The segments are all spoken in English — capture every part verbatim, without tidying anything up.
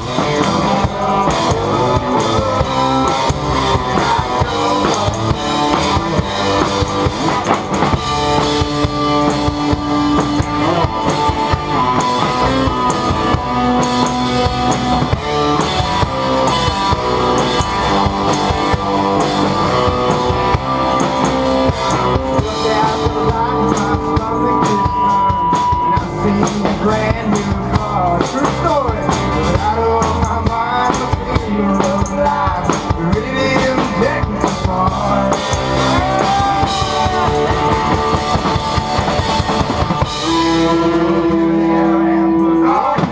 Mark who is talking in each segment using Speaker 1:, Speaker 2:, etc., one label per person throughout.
Speaker 1: Brand new car, true story. But out of my mind, the fear of life really didn't take me far. Here and put on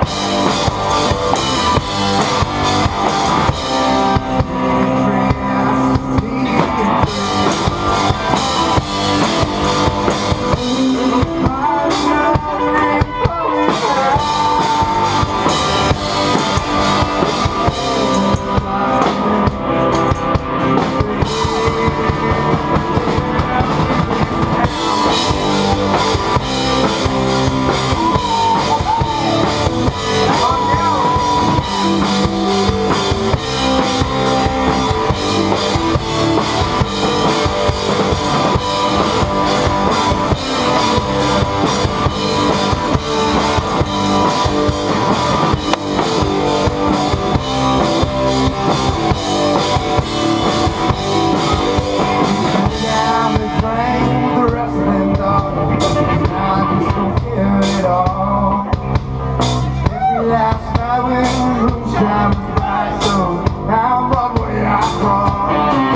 Speaker 1: last night when the moon shines bright, so now I'm on way I crawl.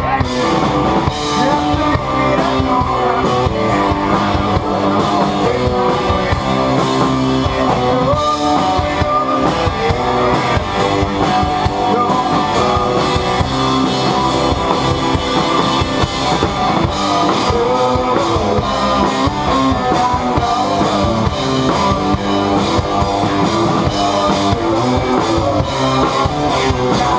Speaker 1: Just think me, I know I'm here. I know I'm way my way. Yeah.